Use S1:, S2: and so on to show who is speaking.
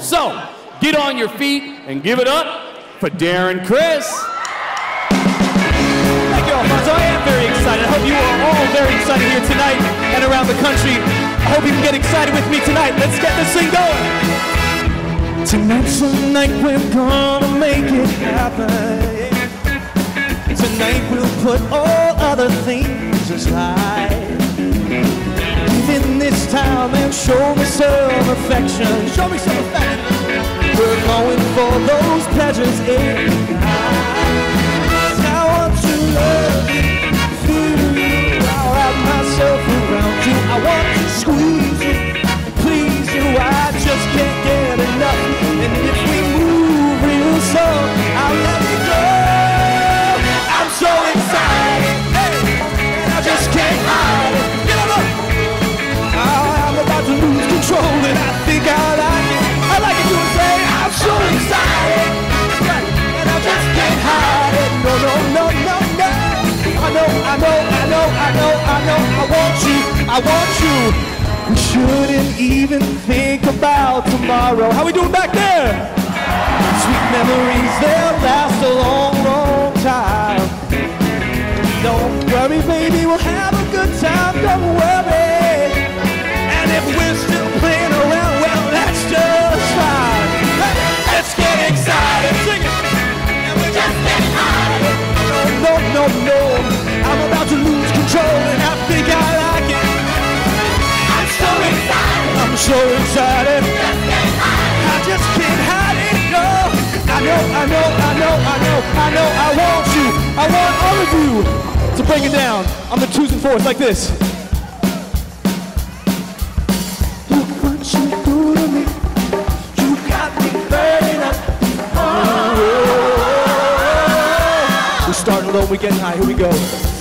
S1: So, get on your feet and give it up for Darren Criss.
S2: Thank you, Alfonso. I am very excited. I hope you are all very excited here tonight and around the country. I hope you can get excited with me tonight. Let's get this thing going. Tonight's the night we're gonna make it happen. Tonight we'll put all other things aside. In this time and show me some affection. Show me some affection. We're going for those pleasures in eyes. I want to love you, feel you. I'll wrap myself around you. I want to squeeze you, please you. I just can't get enough. And if we move real slow, I'll let it go. I'm so excited, hey, and I just can't hide it. Get on up. I'm about to lose control and I think I like it. I like it to say I'm so excited, and I just can't hide it. No, no, no, no, no. I know, I know, I know, I know, I know. I want you, I want you. We shouldn't even think about tomorrow. How we doing back there? Sweet memories, they'll last a long, long time. Don't worry, baby, we'll have a good time. Don't worry. And if we're still playing around, well, that's just fine. Hey, let's get excited, sing it. And we're just getting high. No, no, no, I'm about to lose control and I think I like it. I'm so excited. I'm so excited. Just getting high. I just can't hide it, no. I know, I know, I know, I know, I know, I want you. I want all of you to bring it down on the 2s and 4s like this. Starting low, we getting high, here we go.